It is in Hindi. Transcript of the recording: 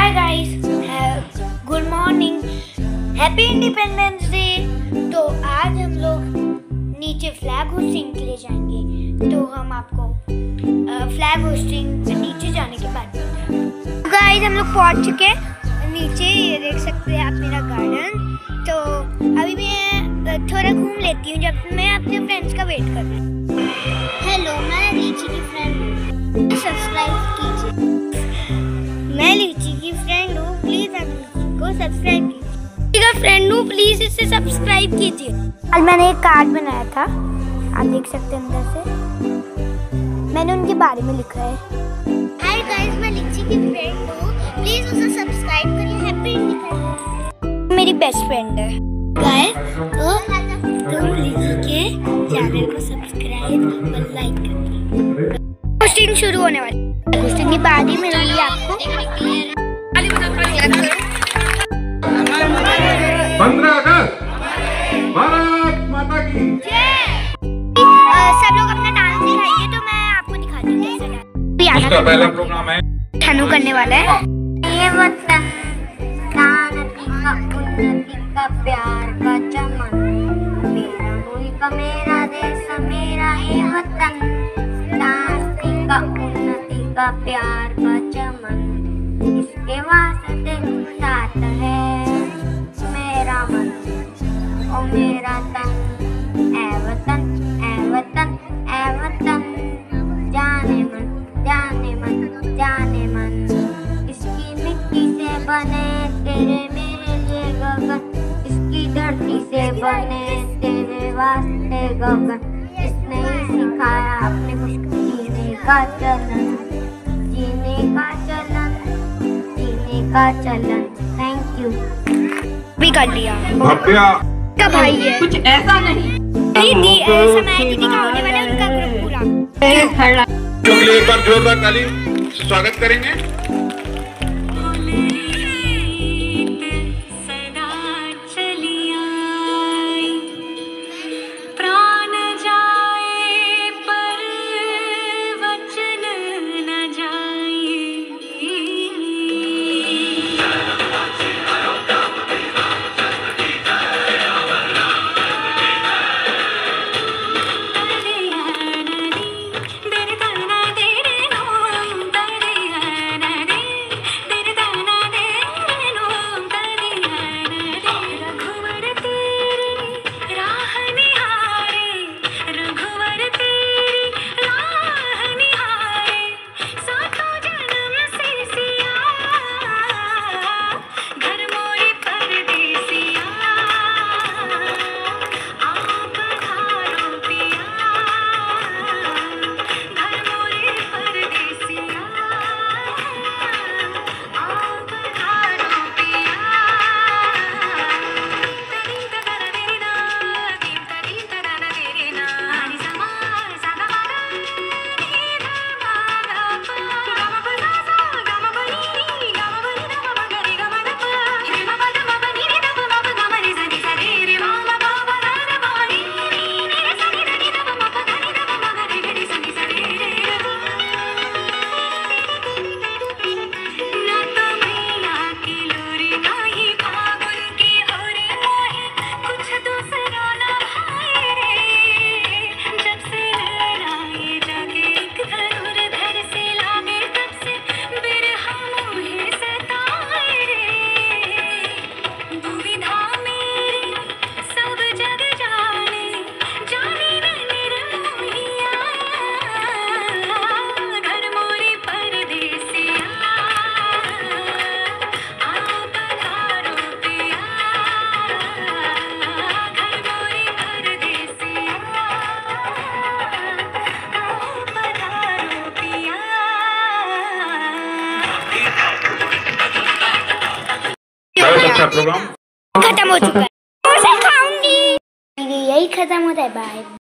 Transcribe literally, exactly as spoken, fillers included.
हाय guys, good morning, happy independence day. तो आज हम लोग नीचे फ्लैग होस्टिंग के लिए जाएंगे। तो हम आपको फ्लैग होस्टिंग नीचे जाने के बाद गाइस हम लोग पहुंच चुके हैं नीचे। ये देख सकते हैं आप मेरा गार्डन। तो अभी मैं थोड़ा घूम लेती हूँ जब मैं अपने फ्रेंड्स का वेट कर रही हूँ। हेलो, मैं लीची की फ्रेंड हूँ, सब्सक्राइब कीजिए। मैं लीची की फ्रेंड हूँ, प्लीज आप लीची को सब्सक्राइब कीजिए। फ्रेंड हूँ, प्लीज इसे सब्सक्राइब कीजिए। आज मैंने एक कार्ड बनाया था, आप देख सकते हैं अंदर से। मैंने उनके बारे में लिखा है। हाय गाइस, मैं लीची की फ्रेंड हूँ, प्लीज उसे सब्सक्राइब करिए। Happy independence. मेरी बेस्ट फ्रेंड है गाइस, तो तुम लीची के चैनल को सब्सक्राइब और लाइक करिए। पोस्टिंग शुरू होने वाली, पोस्टिंग के बाद ही मिलूंगी आपको। पंद्रह अगस्त भारत माता की जय। सब लोग अपना डांस दिखाइए तो मैं आपको दिखाती हूँ कैसे डांस। उसका पहला प्रोग्राम है, ठानू करने वाला है। ये वतन शांति का उन्नति का प्यार का चमन, मेरा मुल्क मेरा देश मेरा ये वतन, शांति का उन्नति का प्यार का चमन, इसके वास्ते साथ है मेरा मन ओ मेरा तन। ऐ वतन ऐ वतन ऐ वतन, जाने मन जाने मन जाने मन, इसकी मिट्टी से बने तेरे मेरे लिए गगन, इसकी धरती से बने तेरे वास्ते गगन, इसने ही सिखाया अपने को जीने का चलन, जीने का चलन, जीने का चलन। Thank you. भी कर लिया। भव्या का भाई है, कुछ ऐसा नहीं। दीदी समय दीदी का होने वाला है, उनका ग्रुप पूरा। के लिए एक बार जोरदार ताली स्वागत करेंगे। अच्छा प्रोग्राम खत्म हो चुका है। खाऊंगी, यही खत्म होता है। बाय।